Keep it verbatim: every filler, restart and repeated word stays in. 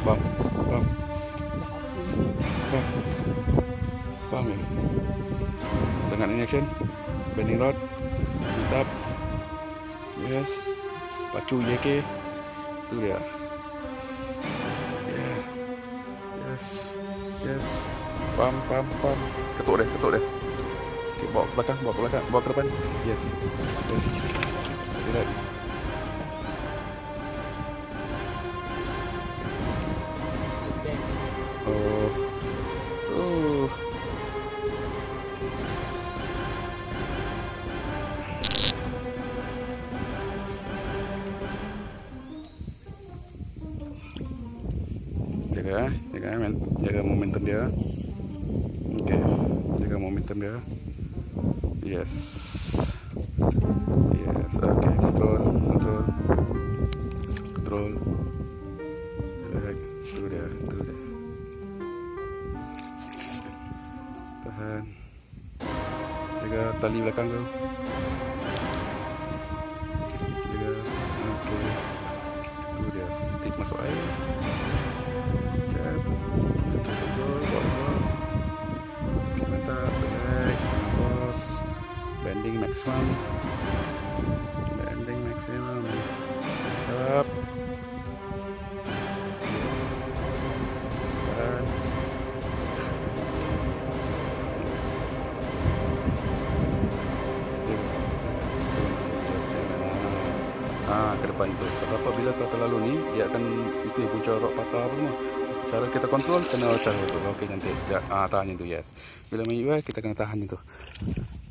Paham? Paham? Paham? Paham ya? Sangat in action. Bending rod. Mantap. Yes. Pacu Y K. Itu dia. Yeah. Yes. Yes. Pam pam pam. Ketuk dia, ketuk dia. Okay, bawa ke belakang, bawa ke belakang, bawa ke depan. Yes. Yes. Relax. Oh. Oh. Jaga, jaga, jaga momentum dia. Okey, jaga momentum dia. Yes. Yes, okey, control, control. Control. Relax. Tu dia, tu dia. Tahan. Jaga tali belakang tu. Jaga. Okey. Tu dia. Tip masuk air. Jap. Okey, control. Bawa. Okey, mantap. Relax. Bos. Bending maximum. Bending maximum. Mantap. Tahan. Ah, ke depan tu. Kalau apabila kau terlalu ni, dia akan itu punca rod patah apa semua. Cara kita kontrol kena cara tu. Okey, cantik. Ah, tahan itu, yes. Bila main U I kita kena tahan itu.